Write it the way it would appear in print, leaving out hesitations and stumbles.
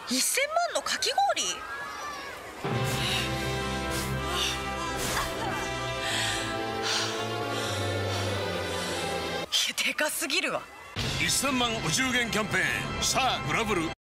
1000万のかき氷？でかすぎるわ。 1000万お中元キャンペーン、さあグラブル。